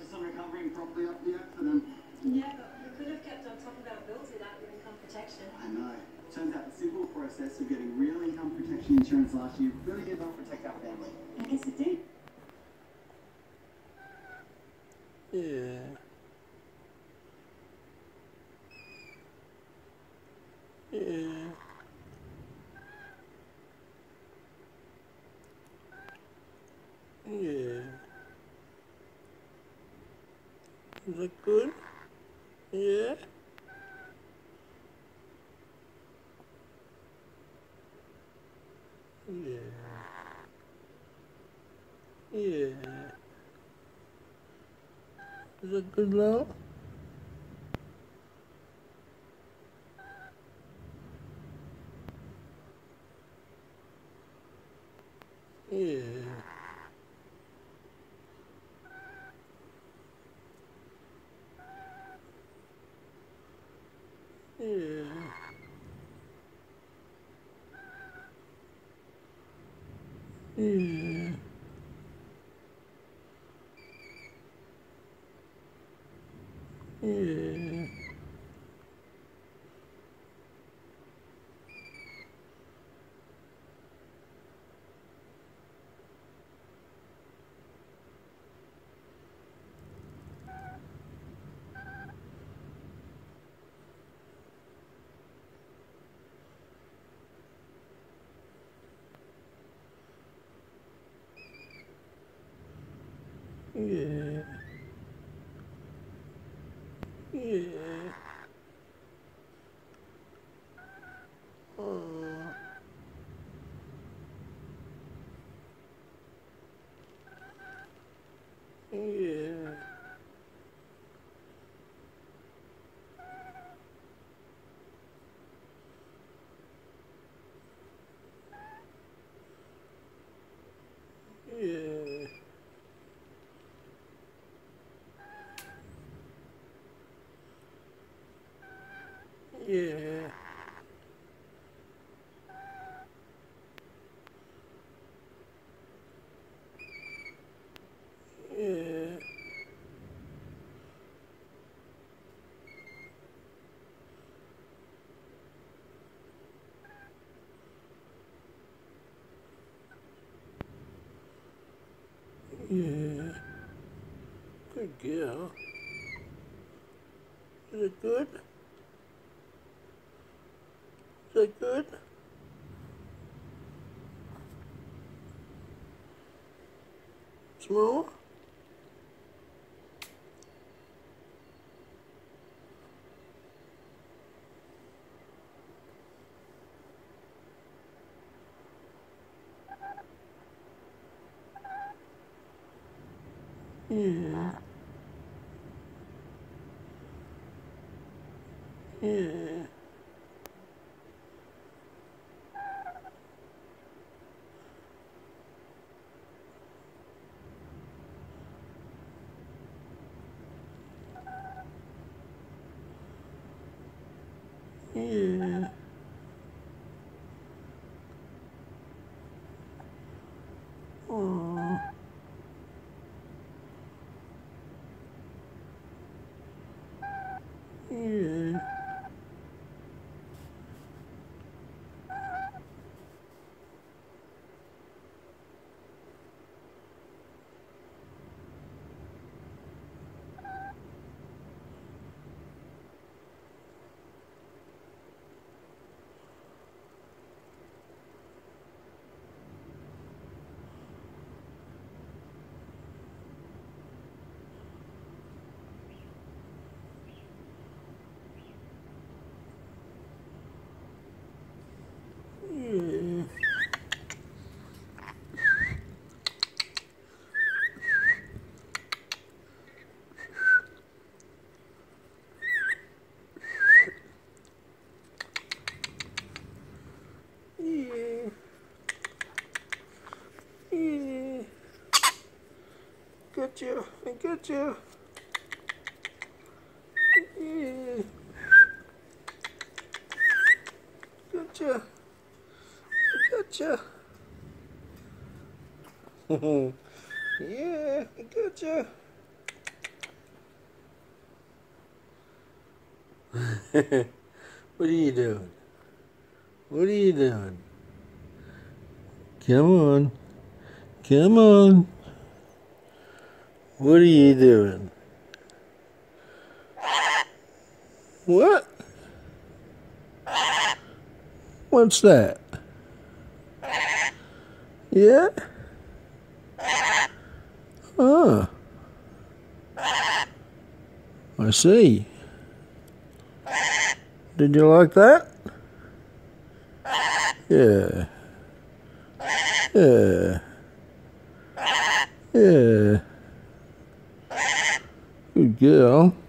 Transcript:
focus on recovering properly after the accident. Yeah, but we could have kept on top of our bills without your income protection. I know. Turns out the simple process of getting real income protection insurance last year really did help protect our family. I guess it did. Yeah. Yeah. Yeah. Is that good? Yeah. Yeah. Yeah. Is that good now? Yeah. Yeah. Yeah. Yeah. Yeah. Yeah. Oh. Yeah. Yeah. Yeah. Yeah. Yeah. Good girl. Is it good? Is it good? Small? Yeah. Yeah. Yeah. Oh. Yeah. Yeah. Yeah. Yeah. Gotcha. I gotcha. Yeah. Gotcha. Gotcha. Yeah. I gotcha. What are you doing? What are you doing? Come on. Come on. What are you doing? What? What's that? Yeah? Oh. I see. Did you like that? Yeah. Yeah. Yeah. Good girl.